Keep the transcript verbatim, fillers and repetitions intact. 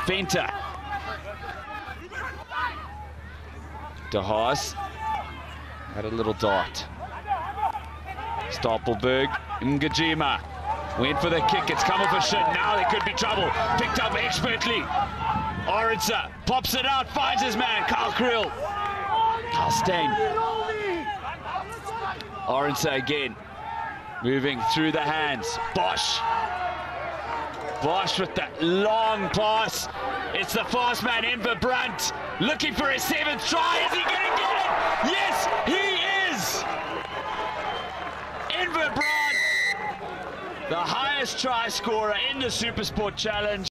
Venter. De Haas had a little dart. Stapelberg, Ngajima went for the kick. It's come off a shin. Now there could be trouble. Picked up expertly. Orense pops it out, finds his man, Kyle Creel. Kyle Steyn. Orense again, moving through the hands. Bosch. Bosch with that long pass. It's the fast man, Enver Brandt, looking for his seventh try. Is he going to get it? Yes, he is! Enver Brandt, the highest try scorer in the Supersport Challenge.